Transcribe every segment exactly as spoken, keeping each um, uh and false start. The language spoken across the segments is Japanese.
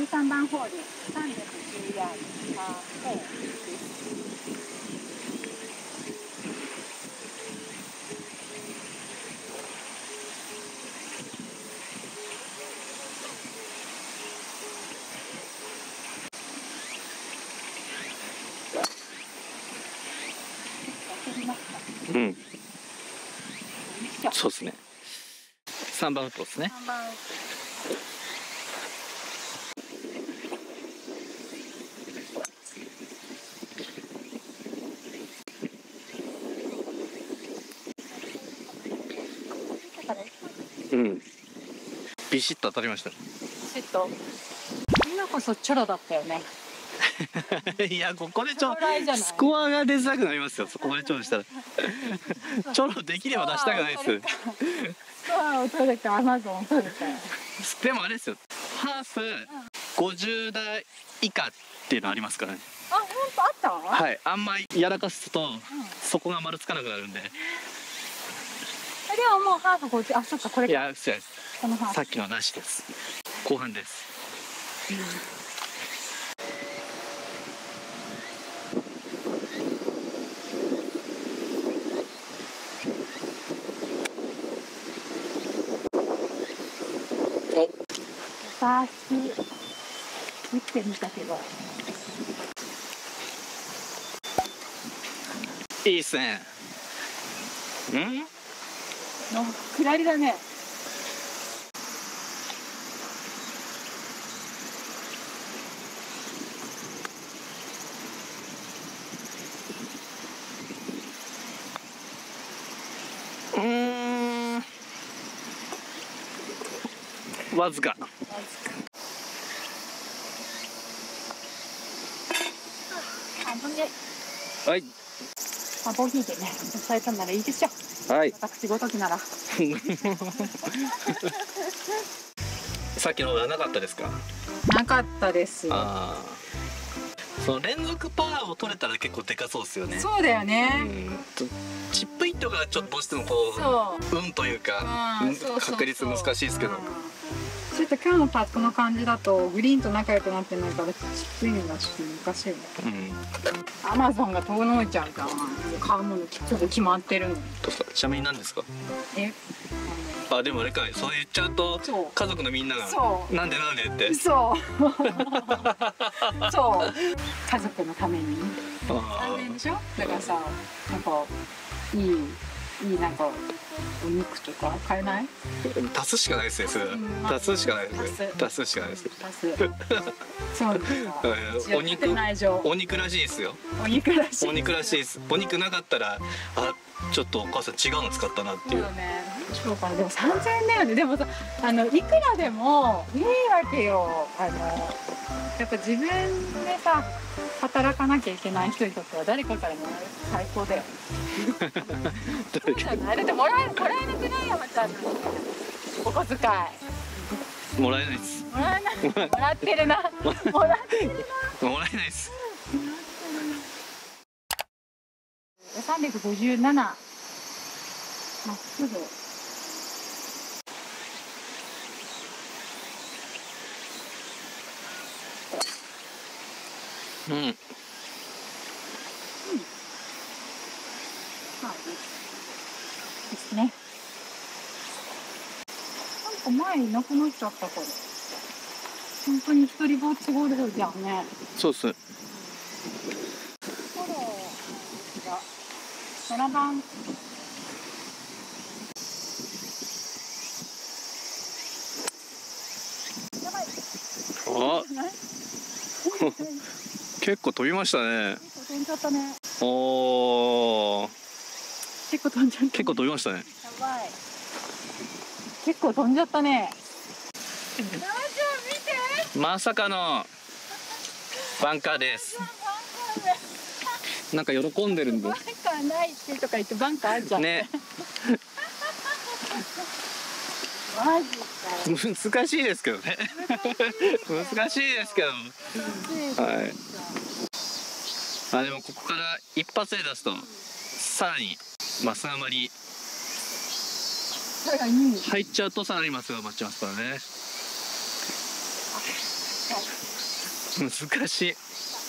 じゅうさんばんホールさんびゃくじゅうヤードパーフォーです。 うん。そうですね。さんばんウッドですね。 さんばんウッド。 うん。ビシッと当たりました。 ビシッと。今こそチョロだったよね。 いや、ここでちょスコアが出づらくなりますよ。そこでチョロしたら。チョロできれば出したくないです。 スコアを取るか、アマゾンを取るか。 でもあれですよ。ハーフごじゅうだい以下っていうのありますからね。 あ、本当あった？ はい。あんまりやらかすと、うん、そこが丸つかなくなるんで。 でももうハーフごじゅう、あ、そっか、これか。 いや、そうです。このハーフ。さっきのなしです。後半です。うん、さし打ってみたけどいいっすね。うんの下りだね。 うーん、わずか。はい。 あ、ボギーでね、抑えたならいいでしょ。 はい。 私ごときなら。 さっきのはなかったですか？ なかったです。 ああ。その連続パーを取れたら結構でかそうですよね。 そうだよね。うん、 チップイットがちょっとどうしてもこう、運というか、確率難しいですけど。 ちょっと今日のパットの感じだとグリーンと仲良くなってないからチップインがちょっと難しいね。うん。アマゾンが遠のいちゃうから買うものちょっと決まってるの。 ちなみに何ですか？え？あ、でもあれかい、そう言っちゃうと家族のみんながなんでなんでってそうそう家族のために安全でしょ。だからさ、なんかいいいいなんかお肉とか買えない？ 足すしかないですね。それ足すしかないですね。足すしかないです。 足す。そうですか。 お肉お肉らしいですよ。 お肉らしい。 お肉らしいです。お肉なかったらあ、ちょっとお母さん違うの使ったなっていう。 そうか、でもさんぜんえんだよね。でもさ、あのいくらでもいいわけよ。あのやっぱ自分でさ働かなきゃいけない人にとっては誰かからもらえる最高だよ。そうじゃない？だってもらえもらえなくない？山ちゃんのお小遣い。 もらえないです。 もらえない。もらってるな。もらってるな。 もらえないです。 さんびゃくごじゅうなな。まっすぐ。 うん。うん。 ですね。なんか前いなくなっちゃったこれ。本当に一人ぼっちゴルフじゃんね。 そうっす。フォローがななばん。やばい。 あ。結構飛びましたね。 結構飛んじゃったね。 おお。 結構飛んじゃった、ね。 結構飛びましたね。 やばい。結構飛んじゃったね。見て。 まさかのバンカーです。なんか喜んでるんで。 バンカーないってとか言ってバンカーあるじゃん。ね。マジか。 難しいですけどね。難しいですけど。はい。あ、でもここから一発で出すとさらにマスがまり入っちゃうとさらにマスが待ちますからね。 難しい。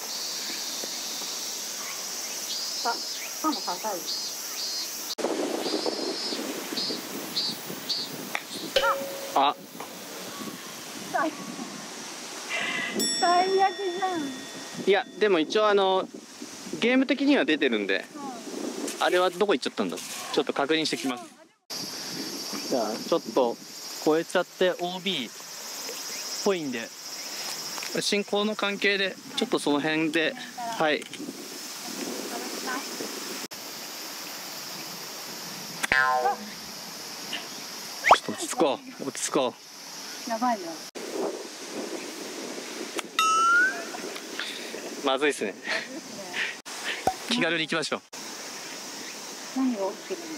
あ、パンも硬い。 あ、 最最悪じゃん。 いやでも一応あのゲーム的には出てるんで、あれはどこ行っちゃったんだ。ちょっと確認してきます。じゃあちょっと超えちゃって オービー っぽいんで、進行の関係でちょっとその辺で、はい。ちょっと落ち着こう落ち着こう。 やばいよ。 まずいですね。気軽に行きましょう。 何が起きてるの？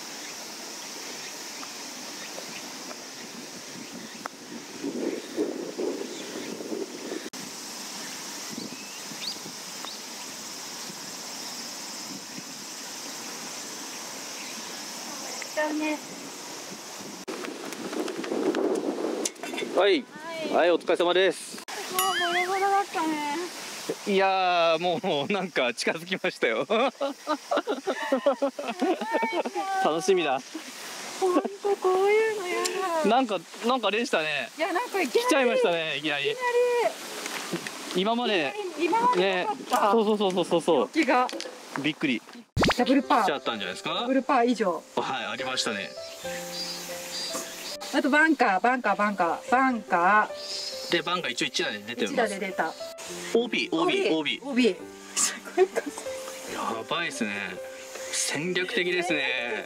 ね、 はい、はい、お疲れ様です。 もうボロボロだったね。 いやーもうなんか近づきましたよ。楽しみだ。 本当こういうのやだ。 なんかなんかでしたね。 いやなんかいきなり来ちゃいましたね。いきなり。今まで今までなかった。 そうそうそうそうそうそう。 気がびっくり。 ダブルパー。 しちゃったんじゃないですか。 ダブルパー以上。 はい、ありましたね。 あとバンカーバンカーバンカーバンカー。でバンカー一応一打で出てます。 一打で出た。 オービーオービーオービー。 オービー。すごいか。 やばいですね。戦略的ですね。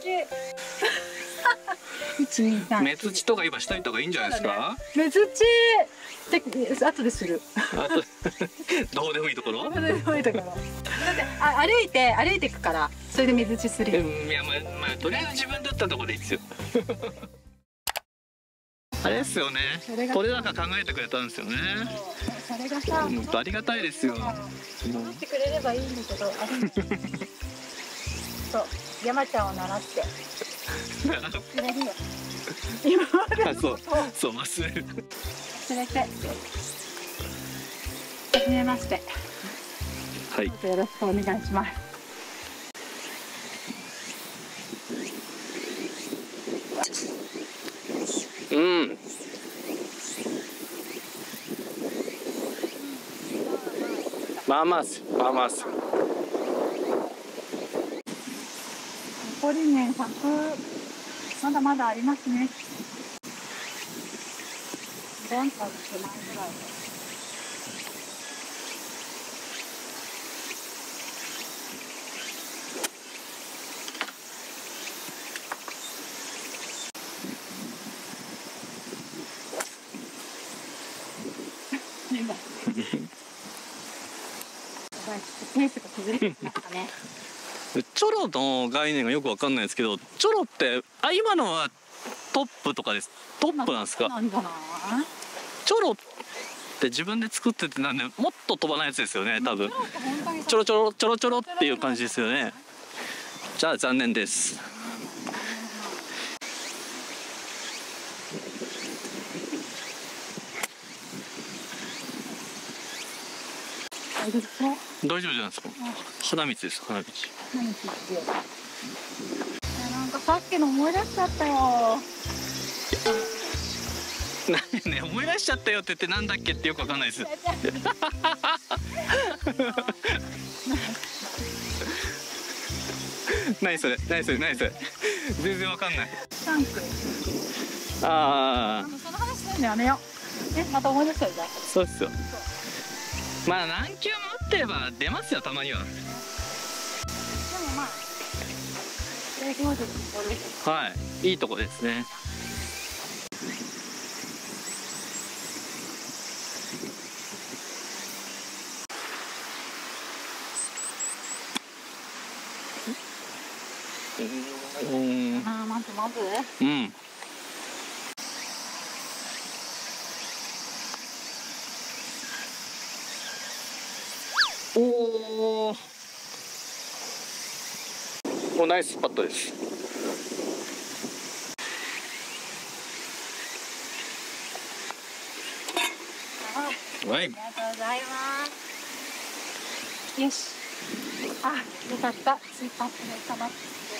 一二三。 目打ちとか今しといた方がいいんじゃないですか。 目打ちで後でする。 あとどうでもいいところ。 どうでもいいところ。だってあ歩いて歩いていくからそれで目打ちするよ。 いやまあまあとりあえず自分だったところでいいですよ。あれですよね。取れ高考えてくれたんですよね。 それがさ、 ありがたいですよ。 取ってくれればいいんだけど、あれそう山ちゃんを習ってくれるよ。今までのそうそう忘れる。 連れて初めまして。 はい。 よろしくお願いします。 うん。まあまあす、まあまあす。 残りね、ひゃくまだまだありますね。バンカーの手前ぐらい。 チョロの概念がよくわかんないですけど、チョロってあ今のはトップとかです。トップなんですか。チョロって自分で作っててなんでもっと飛ばないやつですよね多分。ちょろちょろちょろちょろっていう感じですよね。じゃあ残念です。大丈夫じゃないですか。花道です花道。 なんかさっきの思い出しちゃったよ。 ね思い出しちゃったよって言ってなんだっけってよくわかんないです。何それ何それ何それ全然わかんない。 タンク。 ああ。 その話するのやめよう。えまた思い出したよじゃあ。 そうっすよ。まあ何球も打ってれば出ますよたまには。でもまあはいいいとこですね。うん。 ああまずまず。 うん。おお。おナイスパットです。 はい。 ありがとうございます。よし。あ、よかった。スイカップでたまって。